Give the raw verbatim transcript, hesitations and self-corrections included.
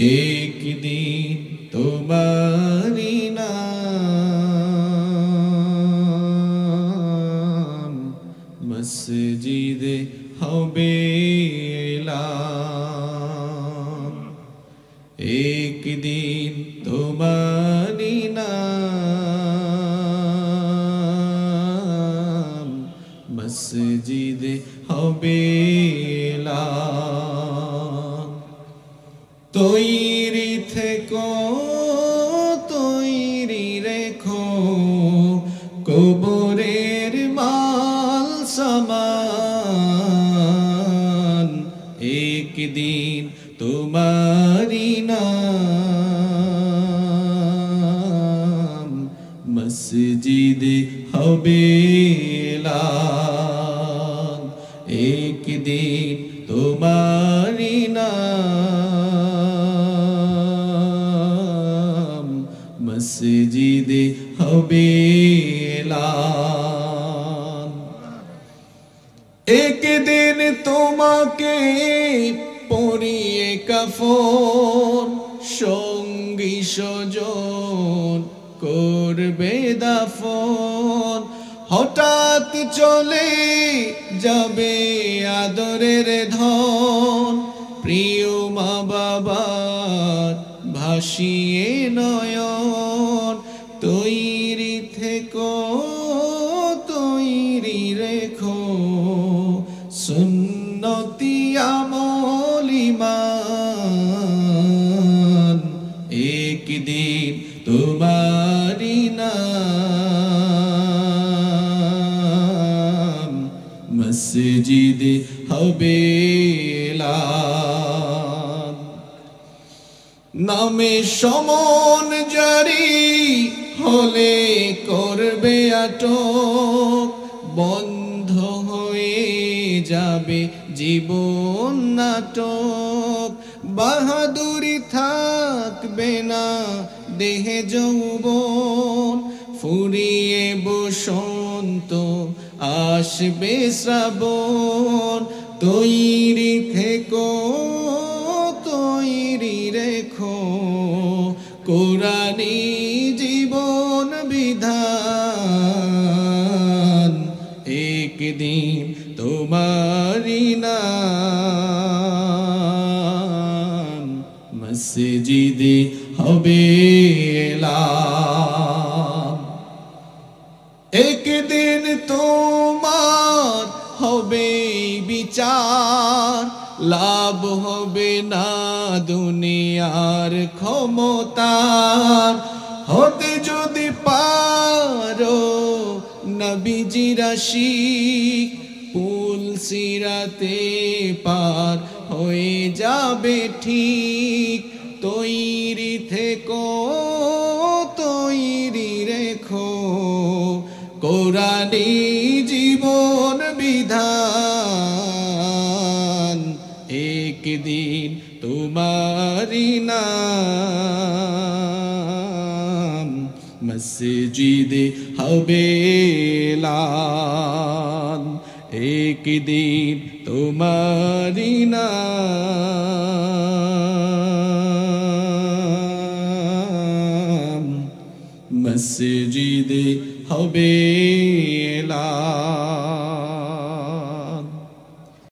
एक दिन तुम्हारी नाम मस्जिदे হবে এলান एक दिन तुम्हारी नाम मस्जिदे হবে এলান তৈরি থেকো তৈরি রেখো কবরের মাল সামান एक दिन तुम्हारी नाम मस्जिदे হবে এলান एक दिन तुम्हारी नाम मस्जिदे হবে এলান एक दिन তোমাকে পরিয়ে কাফন সঙ্গী স্বজন করবে দাফন হঠাৎ চলে যাবে আদরের ধন প্রিয় মা বাবার ভাসিয়ে নয়ন তৈরি থেকো তৈরি রেখো সুন্নতি আমল ঈমান एक दिन तुम्हारी नाम मस्जिदे হবে এলান নামে সমন জারি হলে করবে আটক বন্ধ হয়ে যাবে জীবন নাটক বাহাদুরি থাকবে না দেহে যৌবন ফুরিয়ে বসন্ত আসবে শ্রাবণ তৈরি থেকো তৈরি রেখো কোরআনী জীবন বিধান एक दिन तुम्हारी नाम मस्जिदे হবে এলান एक दिन তোমার হবে বিচার লাভ হবে না দুনিয়ার ক্ষমতার হতে যদি পারো নবীজির আশিক পুল সিরাতে পার হয়ে যাবে ঠিক তৈরি থেকো তৈরি রেখো কোরআনী জীবন বিধান एक दिन तुम्हारी नाम मस्जिदे হবে এলান एक दिन तुम्हारी नाम मस्जिदे হবে